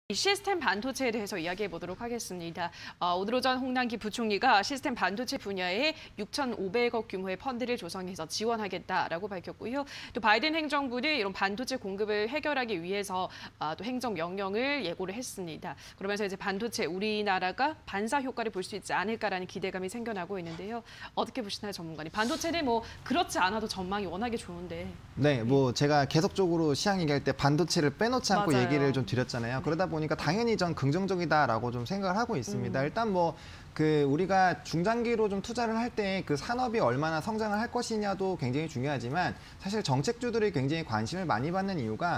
이 시스템 반도체에 대해서 이야기해 보도록 하겠습니다. 오늘 오전 홍남기 부총리가 시스템 반도체 분야에 6,500억 규모의 펀드를 조성해서 지원하겠다라고 밝혔고요. 또 바이든 행정부는 이런 반도체 공급을 해결하기 위해서 또 행정 명령을 예고를 했습니다. 그러면서 이제 반도체 우리나라가 반사 효과를 볼 수 있지 않을까라는 기대감이 생겨나고 있는데요. 어떻게 보시나요, 전문가님? 반도체는 뭐 그렇지 않아도 전망이 워낙에 좋은데. 네, 뭐 제가 계속적으로 시황 얘기할 때 반도체를 빼놓지 않고 맞아요. 얘기를 좀 드렸잖아요. 그러다 보니까 당연히 전 긍정적이다라고 좀 생각을 하고 있습니다. 일단 뭐 우리가 중장기로 좀 투자를 할 때 그 산업이 얼마나 성장을 할 것이냐도 굉장히 중요하지만 사실 정책주들이 굉장히 관심을 많이 받는 이유가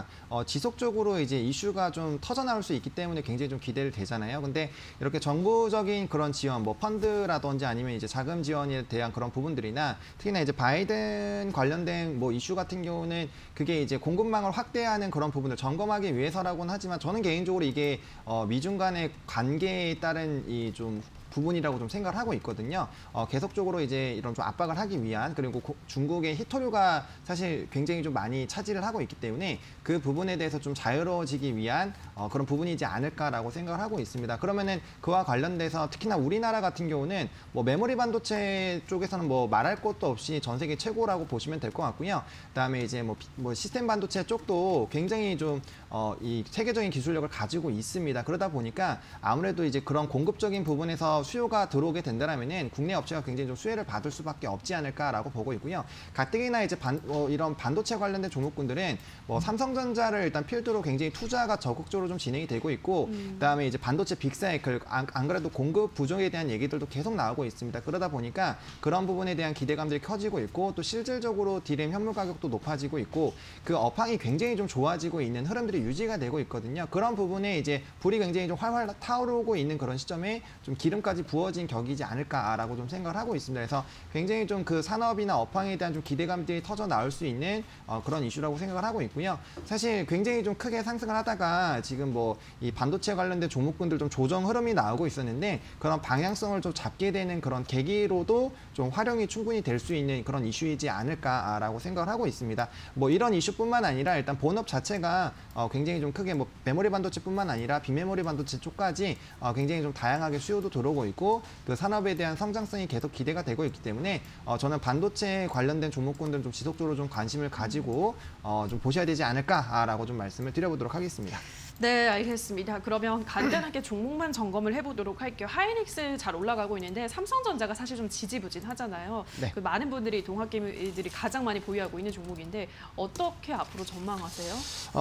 지속적으로 이제 이슈가 좀 터져 나올 수 있기 때문에 굉장히 좀 기대를 되잖아요. 근데 이렇게 정부적인 그런 지원, 뭐 펀드라든지 아니면 이제 자금 지원에 대한 그런 부분들이나 특히나 이제 바이든 관련된 뭐 이슈 같은 경우는 그게 이제 공급망을 확대하는 그런 부분을 점검하기 위해서라고는 하지만 저는 개인적으로 이게 미중 간의 관계에 따른 이 좀 부분이라고 좀 생각을 하고 있거든요. 계속적으로 이제 이런 좀 압박을 하기 위한 그리고 중국의 희토류가 사실 굉장히 좀 많이 차지를 하고 있기 때문에 그 부분에 대해서 좀 자유로워지기 위한 그런 부분이지 않을까라고 생각을 하고 있습니다. 그러면은 그와 관련돼서 특히나 우리나라 같은 경우는 뭐 메모리 반도체 쪽에서는 뭐 말할 것도 없이 전 세계 최고라고 보시면 될 것 같고요. 그다음에 이제 뭐 시스템 반도체 쪽도 굉장히 좀 이 세계적인 기술력을 가지고 있습니다. 그러다 보니까 아무래도 이제 그런 공급적인 부분에서 수요가 들어오게 된다면은 국내 업체가 굉장히 좀 수혜를 받을 수밖에 없지 않을까라고 보고 있고요. 가뜩이나 이제 이런 반도체 관련된 종목군들은 뭐 삼성전자를 일단 필두로 굉장히 투자가 적극적으로 좀 진행이 되고 있고, 그다음에 이제 반도체 빅사이클 안 그래도 공급 부족에 대한 얘기들도 계속 나오고 있습니다. 그러다 보니까 그런 부분에 대한 기대감들이 커지고 있고 또 실질적으로 디램 현물 가격도 높아지고 있고 그 업황이 굉장히 좀 좋아지고 있는 흐름들이 유지가 되고 있거든요. 그런 부분에 이제 불이 굉장히 좀 활활 타오르고 있는 그런 시점에 좀 기름까지 부어진 격이지 않을까라고 좀 생각을 하고 있습니다. 그래서 굉장히 좀 그 산업이나 업황에 대한 좀 기대감들이 터져 나올 수 있는 그런 이슈라고 생각을 하고 있고요. 사실 굉장히 좀 크게 상승을 하다가 지금 뭐 이 반도체 관련된 종목군들 좀 조정 흐름이 나오고 있었는데 그런 방향성을 좀 잡게 되는 그런 계기로도 좀 활용이 충분히 될 수 있는 그런 이슈이지 않을까라고 생각을 하고 있습니다. 뭐 이런 이슈뿐만 아니라 일단 본업 자체가 굉장히 좀 크게 뭐 메모리 반도체뿐만 아니라 비메모리 반도체 쪽까지 굉장히 좀 다양하게 수요도 들어오고 있고 그 산업에 대한 성장성이 계속 기대가 되고 있기 때문에 저는 반도체 관련된 종목군들은 좀 지속적으로 좀 관심을 가지고 좀 보셔야 되지 않을까라고 좀 말씀을 드려보도록 하겠습니다. 네, 알겠습니다. 그러면 간단하게 종목만 점검을 해보도록 할게요. 하이닉스 잘 올라가고 있는데 삼성전자가 사실 좀 지지부진하잖아요. 네. 그 많은 분들이 동학개미들이 가장 많이 보유하고 있는 종목인데 어떻게 앞으로 전망하세요?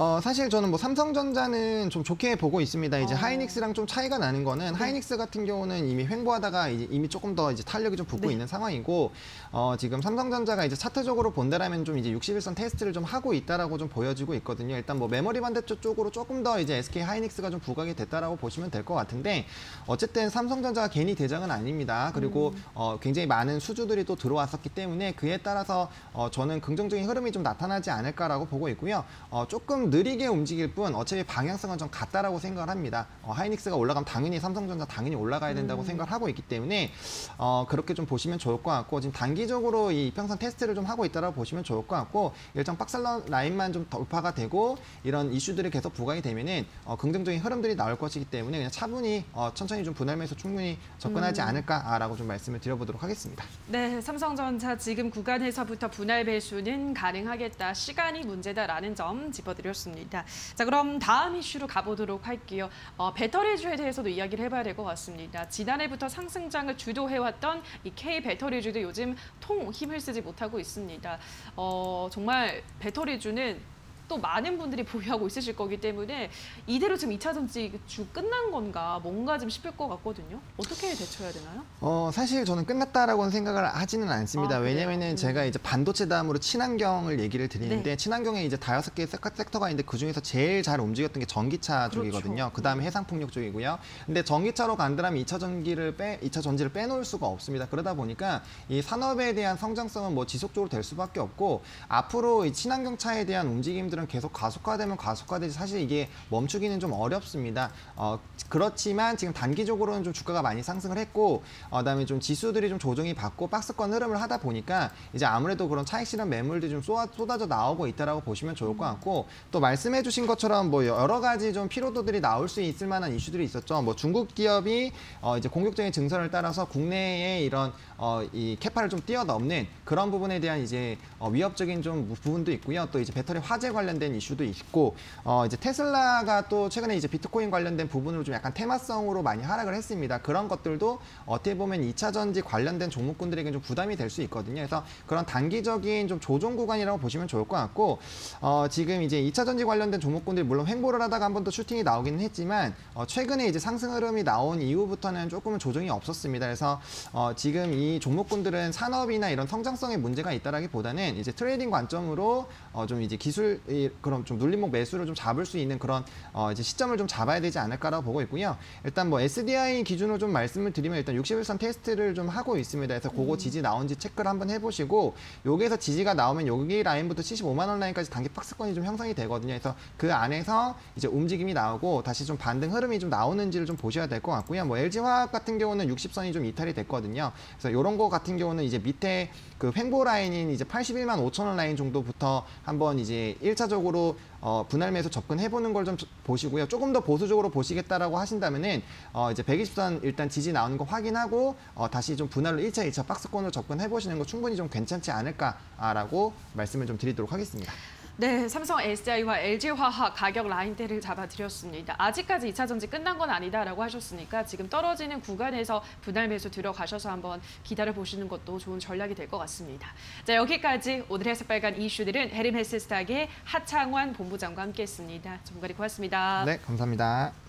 사실 저는 뭐 삼성전자는 좀 좋게 보고 있습니다. 이제 어. 하이닉스랑 좀 차이가 나는 거는 하이닉스 같은 경우는 이미 횡보하다가 이미 조금 더 이제 탄력이 좀 붙고 네. 있는 상황이고 지금 삼성전자가 이제 차트적으로 본다라면 좀 이제 61선 테스트를 좀 하고 있다라고 좀 보여지고 있거든요. 일단 뭐 메모리 반도체 쪽으로 조금 더 이제 SK 하이닉스가 좀 부각이 됐다라고 보시면 될 것 같은데 어쨌든 삼성전자가 괜히 대장은 아닙니다. 그리고 굉장히 많은 수주들이 또 들어왔었기 때문에 그에 따라서 저는 긍정적인 흐름이 좀 나타나지 않을까라고 보고 있고요. 조금 느리게 움직일 뿐 어차피 방향성은 좀 같다라고 생각을 합니다. 하이닉스가 올라가면 당연히 삼성전자 당연히 올라가야 된다고 생각을 하고 있기 때문에 그렇게 좀 보시면 좋을 것 같고 지금 단기적으로 이 이평선 테스트를 좀 하고 있다라고 보시면 좋을 것 같고 일정 박스 라인만 좀 돌파가 되고 이런 이슈들이 계속 부각이 되면은 긍정적인 흐름들이 나올 것이기 때문에 그냥 차분히 천천히 좀 분할 매수 충분히 접근하지 않을까라고 좀 말씀을 드려보도록 하겠습니다. 네, 삼성전자 지금 구간에서부터 분할 배수는 가능하겠다. 시간이 문제다라는 점 짚어드렸습니다. 자, 그럼 다음 이슈로 가보도록 할게요. 배터리주에 대해서도 이야기를 해봐야 될 것 같습니다. 지난해부터 상승장을 주도해왔던 이 K 배터리주도 요즘 통 힘을 쓰지 못하고 있습니다. 정말 배터리주는 또 많은 분들이 보유하고 있으실 거기 때문에 이대로 지금 2차 전지주 끝난 건가 뭔가 좀 싶을 것 같거든요. 어떻게 대처해야 되나요? 사실 저는 끝났다라고는 생각을 하지는 않습니다. 왜냐면은 제가 이제 반도체 다음으로 친환경을 얘기를 드리는데 네. 친환경에 이제 5개 섹터가 있는데 그중에서 제일 잘 움직였던 게 전기차 그렇죠. 쪽이거든요. 그다음에 해상풍력 쪽이고요. 근데 전기차로 간다면 2차 전지를 빼놓을 수가 없습니다. 그러다 보니까 이 산업에 대한 성장성은 뭐 지속적으로 될 수밖에 없고 앞으로 이 친환경차에 대한 움직임들 것들은 계속 가속화되면 가속화되지 사실 이게 멈추기는 좀 어렵습니다. 그렇지만 지금 단기적으로는 좀 주가가 많이 상승을 했고 그다음에 좀 지수들이 좀 조정이 받고 박스권 흐름을 하다 보니까 이제 아무래도 그런 차익 실현 매물들이 좀 쏟아져 나오고 있다라고 보시면 좋을 것 같고 또 말씀해 주신 것처럼 뭐 여러 가지 좀 피로도들이 나올 수 있을 만한 이슈들이 있었죠. 뭐 중국 기업이 이제 공격적인 증설을 따라서 국내에 이런 이 캐파를 좀 뛰어넘는 그런 부분에 대한 이제 위협적인 좀 부분도 있고요. 또 이제 배터리 화재 관련된 이슈도 있고 이제 테슬라가 또 최근에 이제 비트코인 관련된 부분으로 좀 약간 테마성으로 많이 하락을 했습니다. 그런 것들도 어떻게 보면 2차 전지 관련된 종목군들에게 좀 부담이 될 수 있거든요. 그래서 그런 단기적인 좀 조정 구간이라고 보시면 좋을 것 같고 지금 이제 2차 전지 관련된 종목군들이 물론 횡보를 하다가 한 번 더 슈팅이 나오기는 했지만 최근에 이제 상승 흐름이 나온 이후부터는 조금은 조정이 없었습니다. 그래서 지금 이 종목군들은 산업이나 이런 성장성에 문제가 있다라기보다는 이제 트레이딩 관점으로 좀 이제 기술 그럼 좀 눌림목 매수를 좀 잡을 수 있는 그런 이제 시점을 좀 잡아야 되지 않을까라고 보고 있고요. 일단 뭐 SDI 기준으로 좀 말씀을 드리면 일단 60일선 테스트를 좀 하고 있습니다. 그래서 그거 지지 나온지 체크를 한번 해보시고 여기에서 지지가 나오면 여기 라인부터 75만 원 라인까지 단기 박스권이 좀 형성이 되거든요. 그래서 그 안에서 이제 움직임이 나오고 다시 좀 반등 흐름이 좀 나오는지를 좀 보셔야 될 것 같고요. 뭐 LG화학 같은 경우는 60선이 좀 이탈이 됐거든요. 그래서 이런 거 같은 경우는 이제 밑에 그 횡보 라인인 이제 81만 5천 원 라인 정도부터 한번 이제 1차적으로 분할 매수 접근해보는 걸 좀 보시고요. 조금 더 보수적으로 보시겠다라고 하신다면은 이제 120선 일단 지지 나오는 거 확인하고 다시 좀 분할로 1차, 2차 박스권으로 접근해보시는 거 충분히 좀 괜찮지 않을까라고 말씀을 좀 드리도록 하겠습니다. 네, 삼성 SDI와 LG화학 가격 라인대를 잡아드렸습니다. 아직까지 2차 전지 끝난 건 아니다라고 하셨으니까 지금 떨어지는 구간에서 분할 매수 들어가셔서 한번 기다려보시는 것도 좋은 전략이 될 것 같습니다. 자, 여기까지 오늘의 새빨간 이슈들은 헤르메스스탁의 하창환 본부장과 함께했습니다. 전문가님 고맙습니다. 네, 감사합니다.